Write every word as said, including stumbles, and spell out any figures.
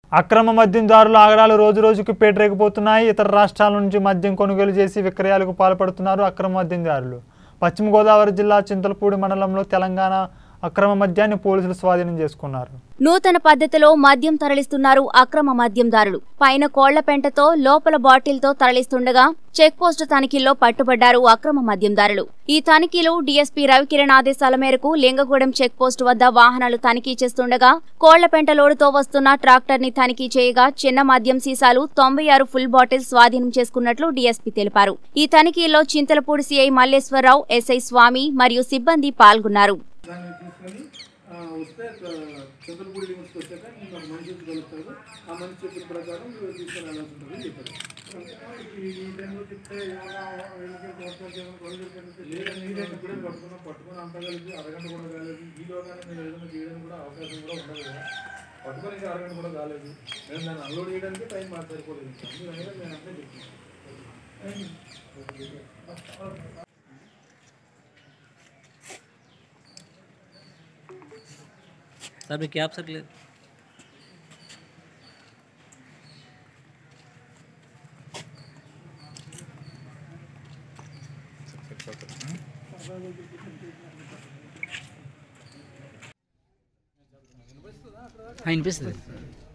అక్రమ మద్యం దారుల ఆగడాలు రోజు రోజుకు పేటరేగిపోతున్నాయి. ఇతర రాష్ట్రాల నుంచి మద్యం కొనుగోలు చేసి విక్రయాలకు పాల్పడుతున్నారు అక్రమ మద్యం దారులు. పశ్చిమ గోదావరి జిల్లా చింతలపూడి మండలంలో తెలంగాణ అక్రమ మద్యాన్ని పోలీసులు స్వాధీనం చేసుకున్నారు. నూతన పద్ధతిలో మద్యం తరలిస్తున్నారు అక్రమ మద్యందారులు. పైన కోళ్ల పెంటతో లోపల బాటిల్తో తరలిస్తుండగా చెక్ పోస్టు తనిఖీల్లో పట్టుబడ్డారు అక్రమ మద్యందారులు. ఈ తనిఖీలు డీఎస్పీ రవికిరణ్ ఆదేశాల మేరకు లింగగూడెం చెక్ పోస్టు వద్ద వాహనాలు తనిఖీ చేస్తుండగా కోళ్ల పెంట లోడుతో వస్తున్న ట్రాక్టర్ ని తనిఖీ చేయగా చిన్న మద్యం సీసాలు తొంభై ఆరు ఫుల్ బాటిల్స్ స్వాధీనం చేసుకున్నట్లు డీఎస్పీ తెలిపారు. ఈ తనిఖీల్లో చింతలపూడి సీఐ మల్లేశ్వరరావు, ఎస్ఐ స్వామి మరియు సిబ్బంది పాల్గొన్నారు. వస్తే చంద్రపూడి లిమిట్స్కి వచ్చాక మీకు ఒక మంచి కలుగుతారు. ఆ మంచి చెప్పిన ప్రకారం తీసుకొని వెళ్ళాల్సి ఉంటుందని చెప్పారు. ఈ టైంలో చెప్తే లేదంటే ఇప్పుడే పట్టుకున్నాం పట్టుకుని అంత కలిపి అరగంట కూడా కాలేదు. ఈ లోగానే మేము ఏదైనా చేయడానికి కూడా అవకాశం కూడా ఉండదు కదా. పట్టుకోనికి అరగంట కూడా కాలేదు. మేము దాన్ని అన్లోడ్ చేయడానికి టైం మాకు సరిపోలేదు. అందుకని నేను అంతే చెప్తున్నాను. सर मैं क्या आप सकले हाँ इनपिస్తుంది